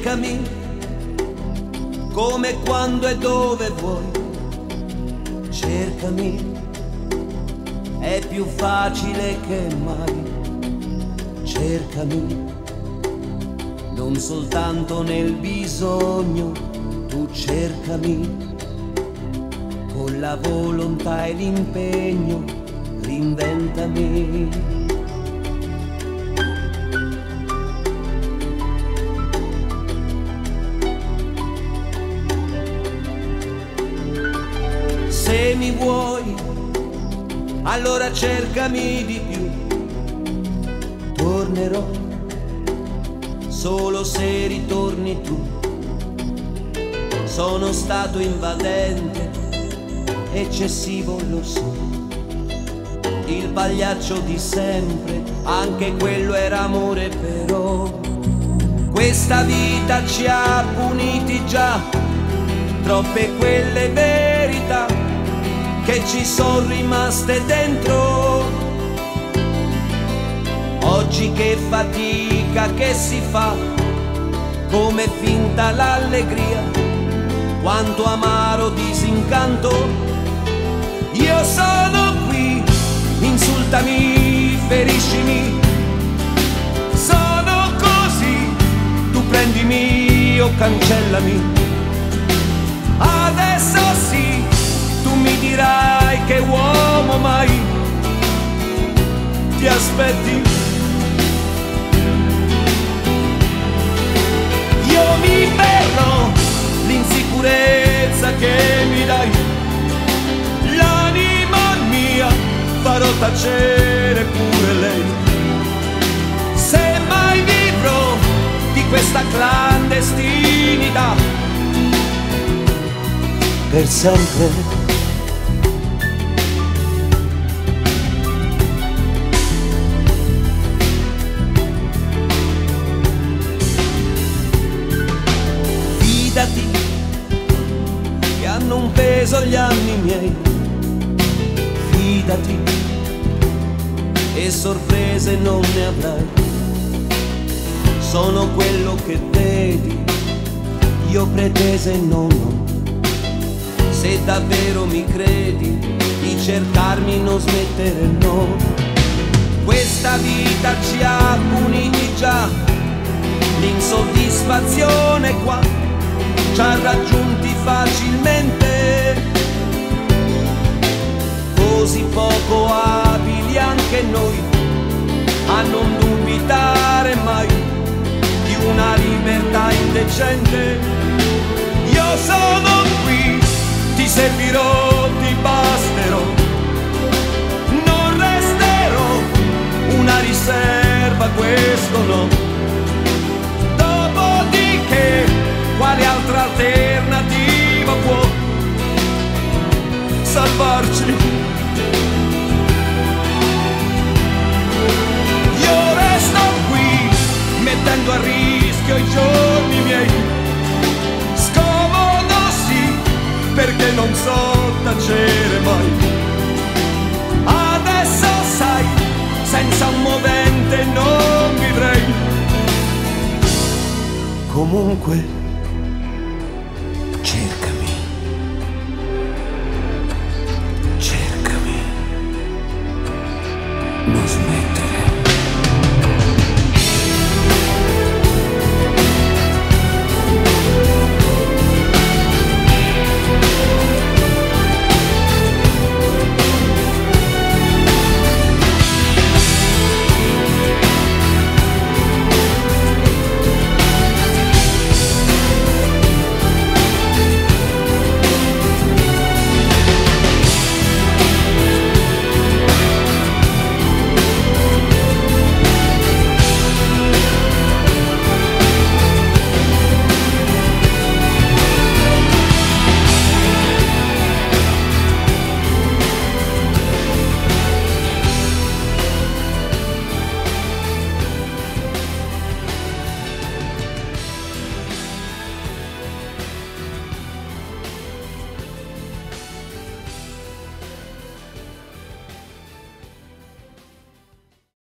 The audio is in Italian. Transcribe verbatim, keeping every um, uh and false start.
cercami come, quando e dove vuoi. Cercami, è più facile che mai. Cercami, non soltanto nel bisogno, tu cercami con la volontà e l'impegno, reinventami. Se mi vuoi, allora cercami di più. Tornerò solo se ritorni tu. Sono stato invadente, eccessivo lo so. Il pagliaccio di sempre, anche quello era amore, però questa vita ci ha puniti già. Troppe quelle verità che ci sono rimaste dentro. Oggi che fatica che si fa, come finta l'allegria, quanto amaro disincanto. Io sono qui, insultami, feriscimi, sono così, tu prendimi o cancellami. Adesso sì, tu mi dirai che uomo mai ti aspetti. Io mi fermo, l'insicurezza che mi dai, l'anima mia farò tacere pure lei. Se mai vivrò di questa clandestinità per sempre. Fidati che hanno un peso gli anni miei, fidati e sorprese non ne avrai. Sono quello che vedi, io pretese non ho. Se davvero mi credi, di cercarmi non smettere, no. Questa vita ci ha puniti già, l'insoddisfazione qua ci ha raggiunti facilmente. Così poco abili anche noi a non dubitare mai di una libertà indecente. Io sono qui, ti servirò, ti basterò, non resterò una riserva, questo no. Dopodiché, quale altra alternativa può salvarci? Io resto qui, mettendo a rischio i giorni miei. Perché non so tacere mai. Adesso sai, senza un movente non vivrei. Comunque